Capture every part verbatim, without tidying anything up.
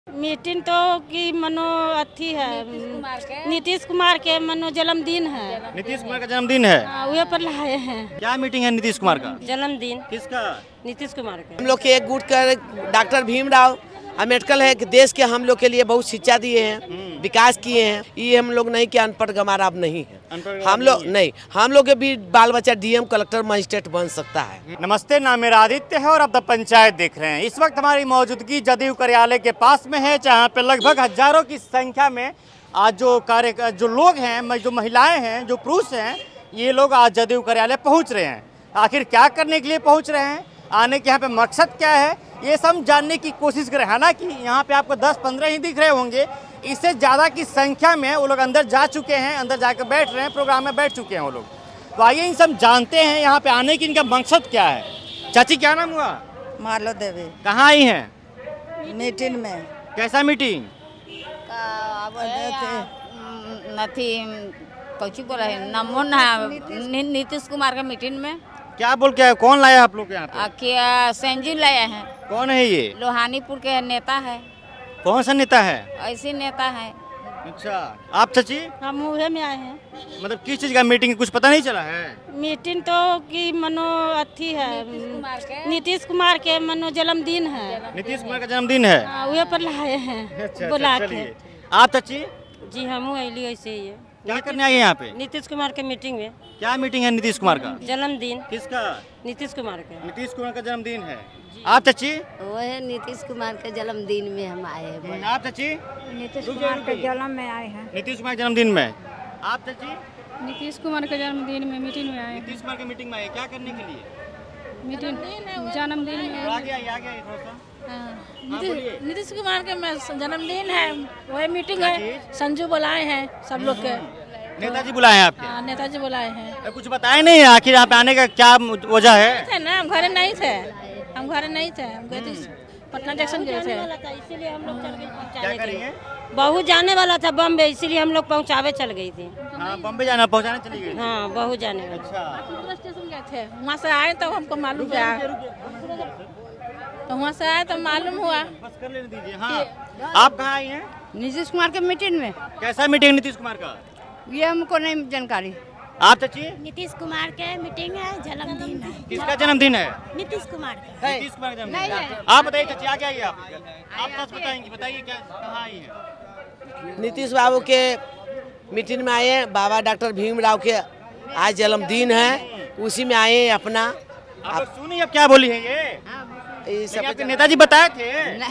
Meeting तो की मनो अथी है, नीतीश कुमार के मनो जन्मदिन है। नीतीश कुमार का जन्मदिन है, वही पर लाए हैं। क्या मीटिंग है नीतीश कुमार का? जन्मदिन किसका? नीतीश कुमार के। हम लोग के एक गुट कर डॉक्टर भीमराव अम्बेडकर है कि देश के हम लोग के लिए बहुत शिक्षा दिए हैं, विकास किए हैं। ये हम लोग नहीं कि अनपढ़ गंवार अब नहीं है। हम लोग नहीं, हम लोग के भी बाल बच्चा डीएम कलेक्टर मजिस्ट्रेट बन सकता है। नमस्ते, नाम मेरा आदित्य है और अब द पंचायत देख रहे हैं। इस वक्त हमारी मौजूदगी जदयू कार्यालय के पास में है, जहाँ पे लगभग हजारों की संख्या में आज जो कार्य जो लोग हैं, जो महिलाएं हैं, जो पुरुष हैं, ये लोग आज जदयू कार्यालय पहुँच रहे हैं। आखिर क्या करने के लिए पहुँच रहे हैं, आने के यहाँ पे मकसद क्या है, ये सब जानने की कोशिश करें। हालांकि यहाँ पे आपको दस पंद्रह ही दिख रहे होंगे, इससे ज़्यादा की संख्या में वो लोग अंदर जा चुके हैं, अंदर जाकर बैठ रहे हैं, प्रोग्राम में बैठ चुके हैं वो लोग। तो आइए इन सब जानते हैं यहाँ पे आने की इनका मकसद क्या है। चाची क्या नाम हुआ? मालो देवी। कहाँ आई हैं? मीटिंग में। कैसा मीटिंग? नथी कौची बोला है, नमो ना नीतीश कुमार का मीटिंग में। क्या बोल के? कौन लाया आप लोग के यहाँ पे? क्या संजीव लाया है? कौन है ये? लोहानीपुर के नेता है। कौन सा नेता है? ऐसे नेता है। अच्छा, आप चाची? हम उहे में आए हैं। मतलब किस चीज का मीटिंग, कुछ पता नहीं चला है? मीटिंग तो की मनो अथी है, नीतीश कुमार के मनो जन्मदिन है। नीतीश कुमार का जन्मदिन है, वही पर लाए हैं। अच्छा, बुला अच्छा, के। आप चाची? जी हम अली ऐसे ही है। क्या करने आई है यहाँ पे? नीतीश कुमार के मीटिंग में। क्या मीटिंग है नीतीश कुमार का? जन्मदिन। किसका? नीतीश कुमार के। नीतीश कुमार का जन्मदिन है। आप चाची? वो है नीतीश कुमार के जन्मदिन में हम आए हैं। आप चाची? नीतीश कुमार के जन्म में आए हैं। नीतीश कुमार के जन्मदिन में। आप चाची? नीतीश कुमार के जन्मदिन में मीटिंग में आए। नीतीश कुमार की मीटिंग में आए, क्या करने के लिए? मीटिंग जन्मदिन में। आगे आइए, आगे आइए थोड़ा सा। नीतीश कुमार के जन्मदिन है, वही मीटिंग है। संजू बुलाए हैं सब लोग के। नेताजी बुलाए हैं आपके? हाँ, नेताजी बुलाए हैं। कुछ बताए नहीं आखिर यहाँ पे आने का क्या वजह है? थे ना, हम घर नहीं थे, हम घर नहीं थे, हम गए थे पटना जंक्शन गए थे, इसीलिए हम लोग चल गए। क्या करेंगे? बहू जाने वाला था बम्बे, इसीलिए हम लोग पहुँचावे चल गई थी। हाँ, बम्बे जाना, पहुँचाने चली गई? हाँ, बहू जाने वाला। अच्छा, स्टेशन गए थे, वहाँ से आए तो हमको मालूम हुआ, तो वहाँ से आए तो मालूम हुआ। बस कर लेने दीजिए। हाँ, आप कहाँ आई हैं? नीतीश कुमार के मीटिंग में। कैसा मीटिंग नीतीश कुमार का? ये हमको नहीं जानकारी। आप चाची? नीतीश कुमार के मीटिंग है, जन्मदिन है। किसका जन्मदिन है? नीतीश कुमार का। नीतीश कुमार का जन्मदिन है। आप बताइए चाची, आगे आइए। आप आप सच बताएंगे, बताइए क्या, कहाँ आई हैं? नीतीश बाबू के मीटिंग में आए हैं। बाबा डॉक्टर भीमराव के आज जन्मदिन है, उसी में आए हैं अपना। आप सुनिए अब क्या बोली है ये। ये सब आपके नेताजी बताए थे?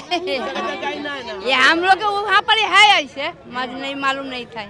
ये हम लोग वहाँ पर है, ऐसे नहीं मालूम नहीं था।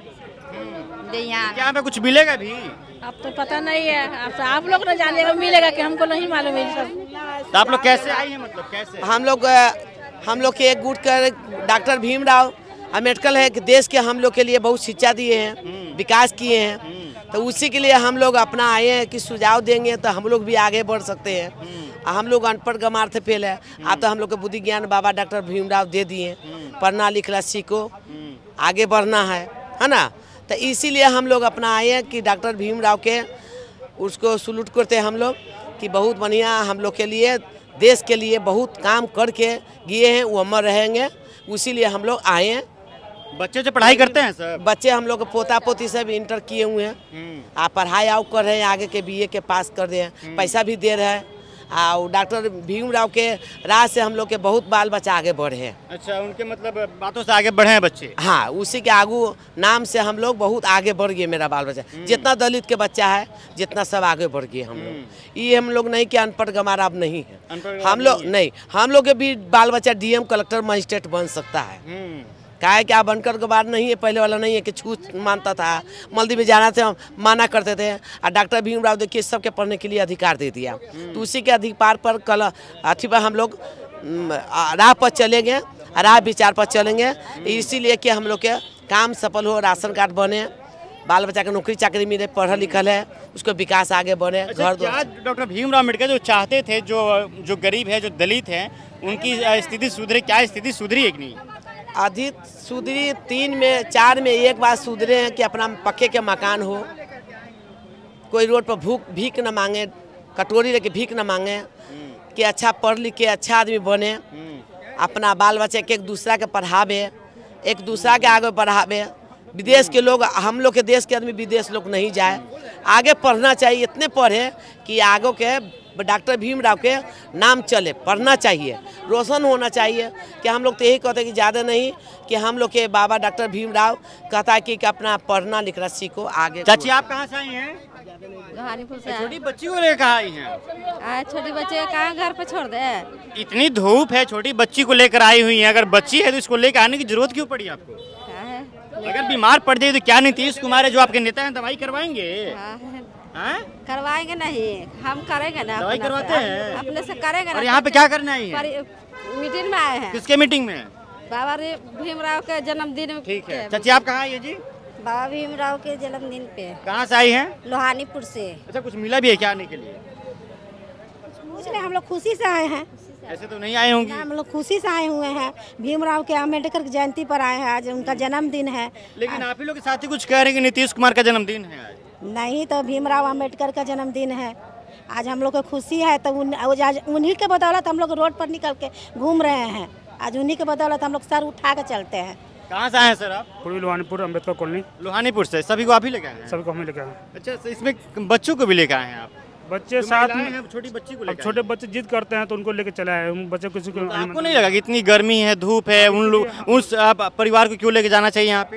क्या पे कुछ मिलेगा भी? अब तो पता नहीं है, अब आप लोग न जानेगा मिलेगा कि हमको नहीं मालूम है सब। तो आप लोग कैसे आई हैं, मतलब कैसे? हम लोग हम लोग के एक गुट कर डॉक्टर भीमराव अम्बेडकर है कि देश के हम लोग के लिए बहुत शिक्षा दिए हैं, विकास किए हैं। तो उसी के लिए हम लोग अपना आए हैं कि सुझाव देंगे तो हम लोग भी आगे बढ़ सकते हैं। हम लोग अनपढ़ गंवार थे पहले, अब तो हम लोग को बुद्धि ज्ञान बाबा डॉक्टर भीमराव दे दिए। पढ़ना लिखना सीखो, आगे बढ़ना है, है ना। तो इसीलिए हम लोग अपना आए हैं कि डॉक्टर भीमराव के उसको सलूट करते हैं हम लोग कि बहुत बढ़िया हम लोग के लिए, देश के लिए बहुत काम करके गए हैं, वो अमर रहेंगे। इसीलिए हम लोग आए हैं। बच्चे जो पढ़ाई करते हैं सब? बच्चे हम लोग पोता पोती सब इंटर किए हुए हैं, आप पढ़ाई आओ कर रहे हैं, आगे के बीए के पास कर रहे हैं, पैसा भी दे रहे हैं। और डॉक्टर भीमराव के राह से हम लोग के बहुत बाल बच्चा आगे बढ़े हैं। अच्छा, उनके मतलब बातों से आगे बढ़े हैं बच्चे? हाँ, उसी के आगू नाम से हम लोग बहुत आगे बढ़ गए। मेरा बाल बच्चा जितना दलित के बच्चा है, जितना सब आगे बढ़ गए हम लोग। ये हम लोग नहीं कि अनपढ़ गंवार अब नहीं है। हम लोग नहीं, हम लोग के भी बाल बच्चा डीएम कलेक्टर मजिस्ट्रेट बन सकता है। क्या है कि आप बनकर गंवार नहीं है, पहले वाला नहीं है कि छूत मानता था, मल्दी में जाना थे, माना करते थे। और डॉक्टर भीमराव देखिए सबके पढ़ने के लिए अधिकार दे दिया। तो उसी के अधिकार पर कल अथी पर हम लोग राह पर चलेंगे, राह विचार पर चलेंगे। इसीलिए कि हम लोग के काम सफल हो, राशन कार्ड बने, बाल बच्चा के नौकरी चाकरी मिले, पढ़ा लिखल है, उसको विकास आगे बढ़े। घर डॉक्टर भीमराव अम्बेडकर जो चाहते थे, जो जो गरीब है, जो दलित है, उनकी स्थिति सुधरे, क्या स्थिति सुधरी है कि नहीं? अधिक सुधरी, तीन में चार में एक बार सुधरे हैं कि अपना पक्के के मकान हो, कोई रोड पर भूख भीख न मांगे, कटोरी लेके भीख न मांगे, कि अच्छा पढ़ लिख के अच्छा आदमी बने। अपना बाल बच्चे के एक दूसरा के पढ़ावे, एक दूसरा के आगे बढ़ावे। विदेश के लोग, हम लोग के देश के आदमी विदेश लोग नहीं जाए, आगे पढ़ना चाहिए। इतने पढ़े कि आगे के डॉक्टर भीमराव के नाम चले, पढ़ना चाहिए, रोशन होना चाहिए। कि हम लोग तो यही कहते हैं कि ज़्यादा नहीं, कि हम लोग के बाबा डॉक्टर भीमराव कहता है कि, कि अपना पढ़ना लिखना सीखो आगे। चाची आप कहाँ से आई हैं? लोहानीपुर से छोटी बच्ची को लेकर आई हैं? आए छोटी बच्चे कहाँ घर पे छोड़ दे। इतनी धूप है, छोटी बच्ची को लेकर आई हुई है। अगर बच्ची है तो इसको लेकर आने की जरूरत क्यों पड़ी आपको? अगर बीमार पड़ जाए तो क्या नीतीश कुमार है जो आपके नेता हैं दवाई करवाएंगे? हाँ? करवाएंगे नहीं, हम करेंगे ना, दवाई करवाते हैं अपने से करेंगे। और यहाँ पे क्या करने आई है? मीटिंग में आए हैं। किसके मीटिंग में? बाबा भीमराव के जन्मदिन में। ठीक है। चाची आप कहाँ आई है जी? बाबा भीमराव के जन्मदिन पे। कहाँ से आई हैं? लोहानीपुर से। अच्छा, कुछ मिला भी है क्या आने के लिए? कुछ नहीं, हम लोग खुशी से आए हैं। ऐसे तो नहीं आए होंगे। हम लोग खुशी से आए हुए हैं, भीमराव के अम्बेडकर की जयंती पर आए हैं, आज उनका जन्मदिन है। लेकिन आप ही लोग के साथ ही कुछ कह रहे हैं कि नीतीश कुमार का जन्मदिन है आज। नहीं, तो भीमराव अम्बेडकर का जन्मदिन है आज, हम लोग को खुशी है। तो उन, आज उन्हीं के बदौलत हम लोग रोड पर निकल के घूम रहे हैं। आज उन्हीं के बदौलत हम लोग सर उठा के चलते हैं। कहाँ से आए हैं सर आप? पूर्वी लोहानीपुर अम्बेडकर कॉलोनी। लोहानीपुर से। सभी को आप ही लेकर आए हैं? सभी को हम लेकर आए। अच्छा, तो इसमें बच्चों को भी लेकर आए हैं आप? बच्चे साथ में हैं, छोटी बच्ची को लेकर। छोटे बच्चे जिद करते हैं तो उनको लेकर चले आए। उन बच्चे किसी को आपको नहीं लगा कि इतनी गर्मी है, धूप है, उन लोग उस परिवार को क्यों लेके जाना चाहिए यहाँ पे?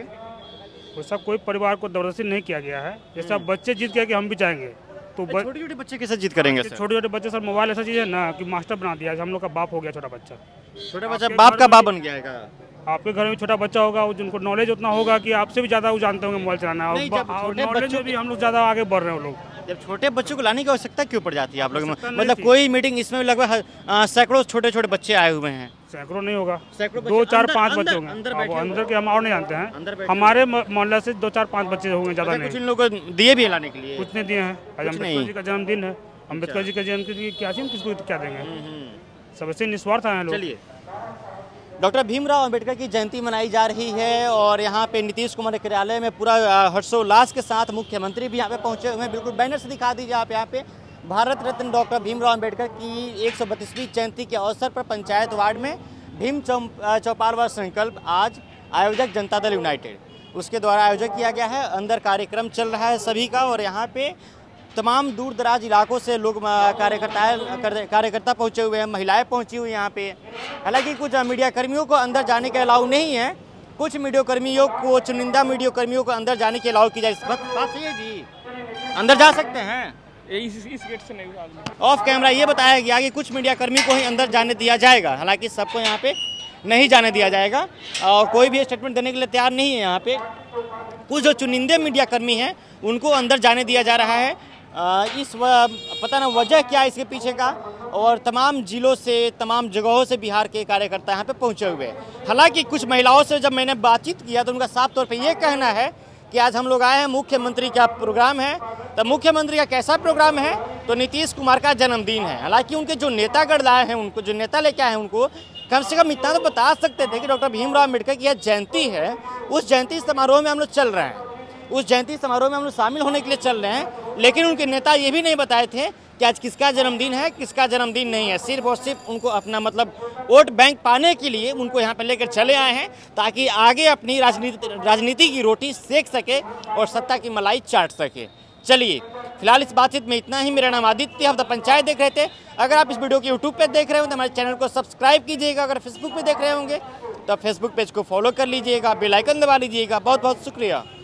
वो सब कोई परिवार को जबरदस्ती नहीं किया गया है। ये सब बच्चे जिद किया कि हम भी जाएंगे। तो छोटे छोटे बच्चे कैसे जिद करेंगे? छोटे छोटे बच्चे सर, मोबाइल ऐसा चीज़ है ना कि मास्टर बना दिया। हम लोग का बाप हो गया छोटा बच्चा। छोटा बच्चा बाप का बाप बन गया है? आपके घर में छोटा बच्चा होगा, जिनको नॉलेज उतना होगा कि आपसे भी ज़्यादा वो जानते होंगे मोबाइल चलाना। और नॉलेज में भी हम लोग ज़्यादा आगे बढ़ रहे हैं। लोग जब छोटे बच्चों को लाने की आवश्यकता क्यों पड़ जाती है आप लोग? मतलब कोई मीटिंग इसमें लगभग सैकड़ों छोटे छोटे बच्चे आए हुए हैं। सैकड़ों नहीं होगा, सैकड़ों दो चार अंदर, पाँच अंदर, बच्चे होंगे अंदर, अंदर, अंदर के हम और नहीं जानते हैं। हैं हमारे मोहल्ले से दो चार पाँच बच्चे होंगे, ज़्यादा नहीं। कुछ इन लोगों को दिए भी लाने के लिए? कुछ नहीं दिए हैं। आज अम्बेडकर जी का जन्मदिन है, अम्बेडकर जी का जन्मदिन की क्या चीज़ किसको क्या देंगे? सबसे निस्वार्थ हैं लोग। चलिए, डॉक्टर भीमराव अंबेडकर की जयंती मनाई जा रही है और यहाँ पे नीतीश कुमार के कार्यालय में पूरा हर्षोल्लास के साथ मुख्यमंत्री भी यहाँ पे पहुँचे हुए हैं। बिल्कुल बैनर से दिखा दीजिए आप यहाँ पे। भारत रत्न डॉक्टर भीमराव अंबेडकर की एक सौ बत्तीसवीं जयंती के अवसर पर पंचायत वार्ड में भीम चौपाल व संकल्प आज आयोजक जनता दल यूनाइटेड उसके द्वारा आयोजन किया गया है। अंदर कार्यक्रम चल रहा है सभी का और यहाँ पे तमाम दूर दराज इलाकों से लोग कार्यकर्ता कार्यकर्ता पहुँचे हुए हैं, महिलाएं पहुँची हुई यहाँ पे। हालांकि कुछ मीडिया कर्मियों को अंदर जाने के अलाउ नहीं है, कुछ मीडिया कर्मियों को चुनिंदा मीडिया कर्मियों को अंदर जाने के अलाउ की जाए। इस वक्त बात सही है जी, अंदर जा सकते हैं इस, इस गेट से नहीं। ऑफ कैमरा ये बताया गया कि कुछ मीडिया कर्मी को ही अंदर जाने दिया जाएगा, हालांकि सबको यहाँ पे नहीं जाने दिया जाएगा और कोई भी स्टेटमेंट देने के लिए तैयार नहीं है। यहाँ पे कुछ जो चुनिंदे मीडिया कर्मी हैं उनको अंदर जाने दिया जा रहा है। आ, इस व, पता ना वजह क्या है इसके पीछे का। और तमाम जिलों से, तमाम जगहों से बिहार के कार्यकर्ता यहाँ पे पहुँचे हुए हैं। हालांकि कुछ महिलाओं से जब मैंने बातचीत किया तो उनका साफ तौर पे ये कहना है कि आज हम लोग आए हैं, मुख्यमंत्री का प्रोग्राम है। तो मुख्यमंत्री का कैसा प्रोग्राम है? तो नीतीश कुमार का जन्मदिन है। हालांकि उनके जो नेतागढ़ लाए हैं, उनको जो नेता लेके आए हैं, उनको कम से कम इतना तो बता सकते थे कि डॉक्टर भीमराव अम्बेडकर की यह जयंती है, उस जयंती समारोह में हम लोग चल रहे हैं, उस जयंती समारोह में हम लोग शामिल होने के लिए चल रहे हैं। लेकिन उनके नेता ये भी नहीं बताए थे कि आज किसका जन्मदिन है, किसका जन्मदिन नहीं है। सिर्फ और सिर्फ उनको अपना मतलब वोट बैंक पाने के लिए उनको यहाँ पर लेकर चले आए हैं ताकि आगे अपनी राजनीति राजनीति की रोटी सेक सके और सत्ता की मलाई चाट सके। चलिए, फिलहाल इस बातचीत में इतना ही। मेरा नाम आदित्य, हम द पंचायत देख रहे थे। अगर आप इस वीडियो को यूट्यूब पे देख रहे हो तो हमारे चैनल को सब्सक्राइब कीजिएगा। अगर फेसबुक पे देख रहे होंगे तो फेसबुक पेज को फॉलो कर लीजिएगा, बेल आइकन दबा लीजिएगा। बहुत बहुत शुक्रिया।